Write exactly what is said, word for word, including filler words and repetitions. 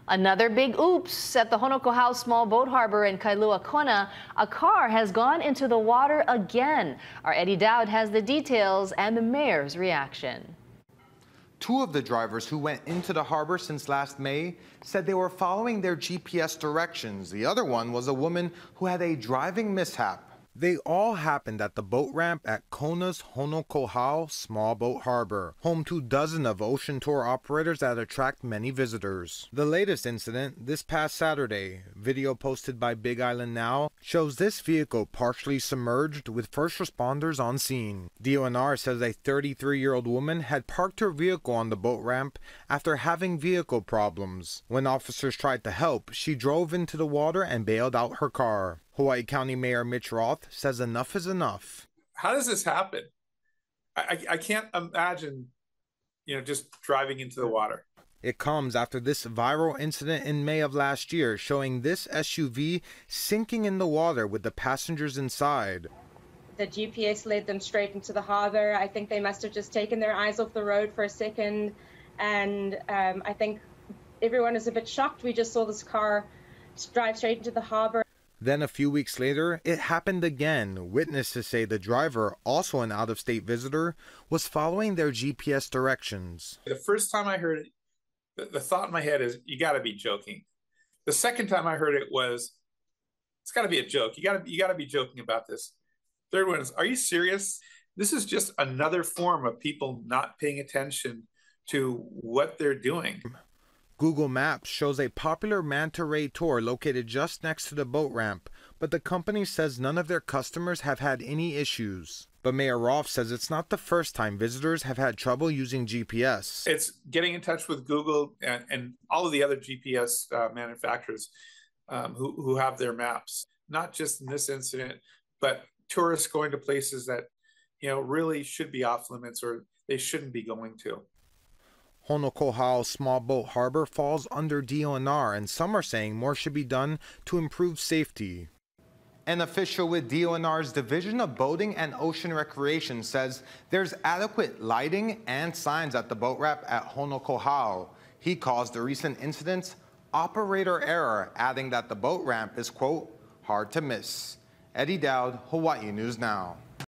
Another big oops at the Honokohau Small Boat Harbor in Kailua Kona. A car has gone into the water again. Our Eddie Dowd has the details and the mayor's reaction. Two of the drivers who went into the harbor since last May said they were following their G P S directions. The other one was a woman who had a driving mishap. They all happened at the boat ramp at Kona's Honokohau Small Boat Harbor, home to dozens of ocean tour operators that attract many visitors. The latest incident, this past Saturday, video posted by Big Island Now, shows this vehicle partially submerged with first responders on scene. D O N R says a thirty-three-year-old woman had parked her vehicle on the boat ramp after having vehicle problems. When officers tried to help, she drove into the water and bailed out her car. Hawaii County Mayor Mitch Roth says enough is enough. How does this happen? I, I can't imagine, you know, just driving into the water. It comes after this viral incident in May of last year showing this S U V sinking in the water with the passengers inside. The G P S led them straight into the harbor. I think they must have just taken their eyes off the road for a second. And um, I think everyone is a bit shocked. We just saw this car drive straight into the harbor. Then a few weeks later, it happened again. Witnesses say the driver, also an out-of-state visitor, was following their G P S directions. The first time I heard it, the, the thought in my head is, you got to be joking. The second time I heard it was, it's got to be a joke. You got to you got to be joking about this. Third one is, are you serious? This is just another form of people not paying attention to what they're doing. Google Maps shows a popular manta ray tour located just next to the boat ramp, but the company says none of their customers have had any issues. But Mayor Roth says it's not the first time visitors have had trouble using G P S. It's getting in touch with Google and, and all of the other G P S uh, manufacturers um, who, who have their maps, not just in this incident, but tourists going to places that, you know, really should be off limits or they shouldn't be going to. Honokohau Small Boat Harbor falls under D O N R, and some are saying more should be done to improve safety. An official with D O N R's Division of Boating and Ocean Recreation says there's adequate lighting and signs at the boat ramp at Honokohau. He calls the recent incidents operator error, adding that the boat ramp is, quote, hard to miss. Eddie Dowd, Hawaii News Now.